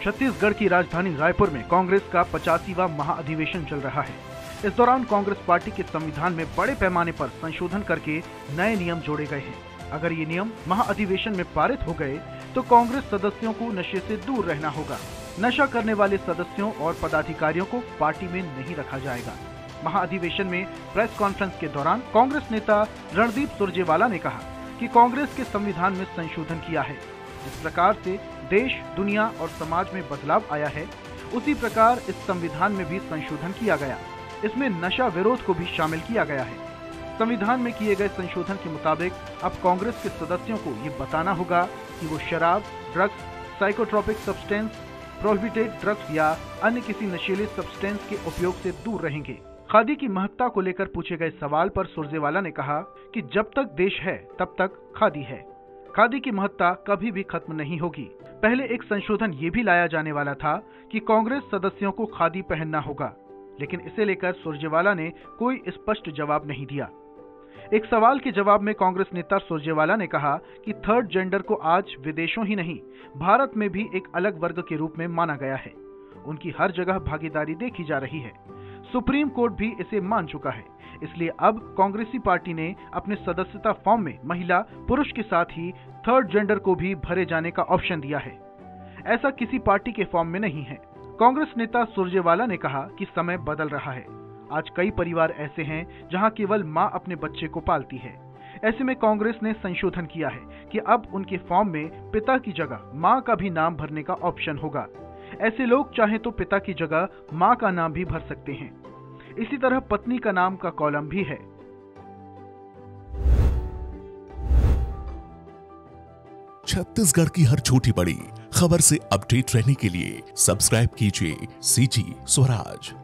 छत्तीसगढ़ की राजधानी रायपुर में कांग्रेस का 85वां महाअधिवेशन चल रहा है। इस दौरान कांग्रेस पार्टी के संविधान में बड़े पैमाने पर संशोधन करके नए नियम जोड़े गए हैं। अगर ये नियम महाअधिवेशन में पारित हो गए तो कांग्रेस सदस्यों को नशे से दूर रहना होगा। नशा करने वाले सदस्यों और पदाधिकारियों को पार्टी में नहीं रखा जाएगा। महाअधिवेशन में प्रेस कॉन्फ्रेंस के दौरान कांग्रेस नेता रणदीप सुरजेवाला ने कहा कि कांग्रेस के संविधान में संशोधन किया है। जिस प्रकार से देश, दुनिया और समाज में बदलाव आया है, उसी प्रकार इस संविधान में भी संशोधन किया गया। इसमें नशा विरोध को भी शामिल किया गया है। संविधान में किए गए संशोधन के मुताबिक अब कांग्रेस के सदस्यों को ये बताना होगा कि वो शराब, drugs, psychotropic substance, prohibited drugs या अन्य किसी नशीले सब्सटेंस के उपयोग से दूर रहेंगे। खादी की महत्ता को लेकर पूछे गए सवाल पर सुरजेवाला ने कहा कि जब तक देश है तब तक खादी है। खादी की महत्ता कभी भी खत्म नहीं होगी। पहले एक संशोधन ये भी लाया जाने वाला था कि कांग्रेस सदस्यों को खादी पहनना होगा, लेकिन इसे लेकर सुरजेवाला ने कोई स्पष्ट जवाब नहीं दिया। एक सवाल के जवाब में कांग्रेस नेता सुरजेवाला ने कहा कि थर्ड जेंडर को आज विदेशों ही नहीं, भारत में भी एक अलग वर्ग के रूप में माना गया है। उनकी हर जगह भागीदारी देखी जा रही है। सुप्रीम कोर्ट भी इसे मान चुका है। इसलिए अब कांग्रेसी पार्टी ने अपने सदस्यता फॉर्म में महिला, पुरुष के साथ ही थर्ड जेंडर को भी भरे जाने का ऑप्शन दिया है। ऐसा किसी पार्टी के फॉर्म में नहीं है। कांग्रेस नेता सुरजेवाला ने कहा कि समय बदल रहा है। आज कई परिवार ऐसे हैं जहां केवल मां अपने बच्चे को पालती है। ऐसे में कांग्रेस ने संशोधन किया है कि अब उनके फॉर्म में पिता की जगह मां का भी नाम भरने का ऑप्शन होगा। ऐसे लोग चाहे तो पिता की जगह मां का नाम भी भर सकते हैं। इसी तरह पत्नी का नाम का कॉलम भी है। छत्तीसगढ़ की हर छोटी बड़ी खबर से अपडेट रहने के लिए सब्सक्राइब कीजिए CG स्वराज।